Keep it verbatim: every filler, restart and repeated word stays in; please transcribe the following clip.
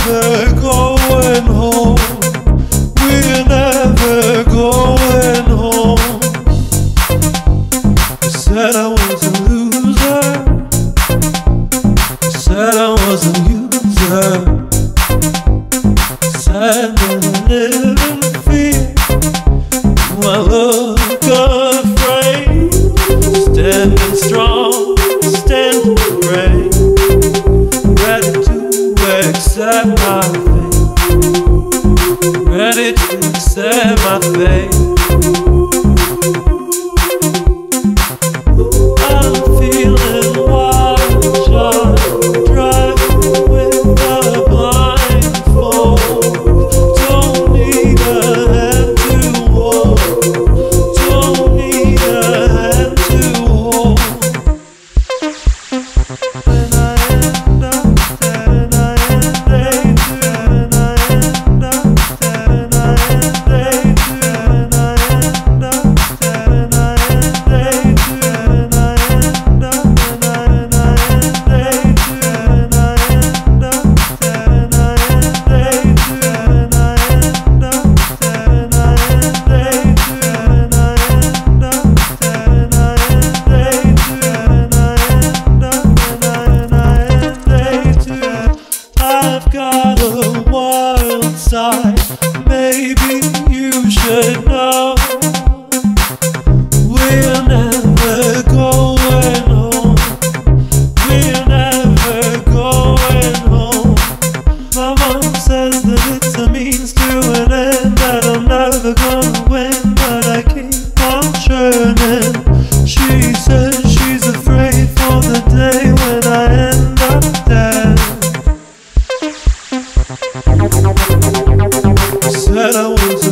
never going home. We're never going home. You said I was a loser. You said I was a loser. Said that I live in fear. My look afraid. Standing strong, standing brave, ready to accept my fate, ready to accept my fate. I'm feeling wild, just driving with a blindfold. Don't need a hand to hold, don't need a hand to hold. When I end up dead, I end day two. When I end up dead, I end day two. When I end up dead, I end day two. When I end up, when I end day two. When I end up dead, I end day two. When I end up dead, I end day two. When I end up dead, I end day two. When I end up, when I end day two. I've got a wild side, maybe you should know. We're never going home. We're never going home. My mom says that it's a means to an end, that I'm never gonna win, but I keep on churning. She says she's afraid for the day when I end up dead. Said I was